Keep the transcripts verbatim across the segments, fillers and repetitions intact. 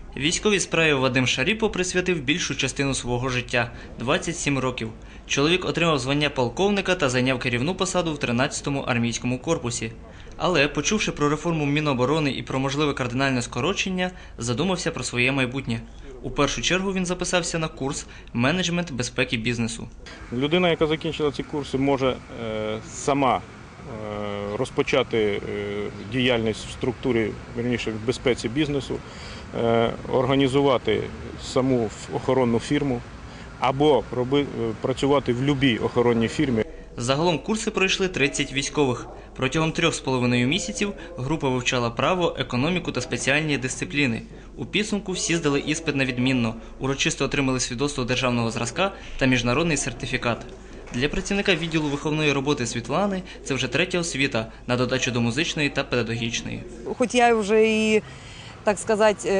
Військовій справі Вадим Шаріпов присвятив більшу частину свого життя – двадцять сім років. Чоловік отримав звання полковника та зайняв керівну посаду в тринадцятому армійському корпусі. Але, почувши про реформу Міноборони і про можливе кардинальне скорочення, задумався про своє майбутнє. У першу чергу він записався на курс «Менеджмент безпеки бізнесу». Людина, яка закінчила ці курси, може сама розпочати діяльність в структурі, вірніше, в безпеці бізнесу, організувати саму охоронну фірму або працювати в будь-якій охоронній фірмі. Загалом курси пройшли тридцять військових. Протягом трьох з половиною місяців група вивчала право, економіку та спеціальні дисципліни. У підсумку всі здали іспит на відмінно, урочисто отримали свідоцтво державного зразка та міжнародний сертифікат. Для працівника відділу виховної роботи Світлани це вже третя освіта на додачу до музичної та педагогічної. Хоч я вже і, так сказати,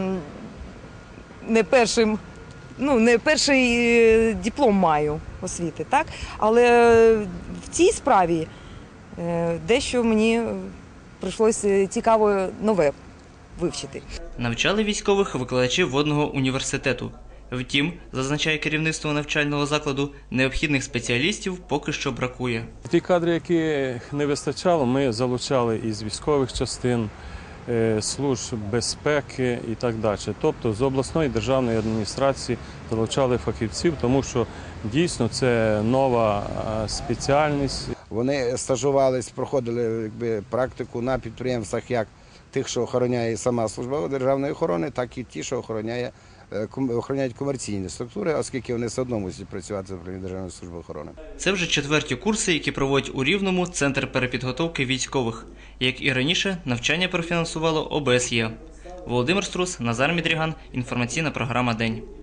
не першим, ну, не перший диплом маю освіти, так? Але в цій справі дещо мені прийшлося цікаво нове вивчити. Навчали військових викладачі водного університету. Втім, зазначає керівництво навчального закладу, необхідних спеціалістів поки що бракує. Ті кадри, які не вистачало, ми залучали із військових частин, служб безпеки і так далі. Тобто з обласної державної адміністрації залучали фахівців, тому що дійсно це нова спеціальність. Вони стажувались, проходили якби, практику на підприємствах як тих, що охороняє сама служба державної охорони, так і ті, що охороняє, охороняють комерційні структури, оскільки вони все одно мусять працювати в Державної служби охорони. Це вже четверті курси, які проводять у Рівному Центр перепідготовки військових. Як і раніше, навчання профінансувало О Б С Є. Володимир Струс, Назар Мідріган. Інформаційна програма «День».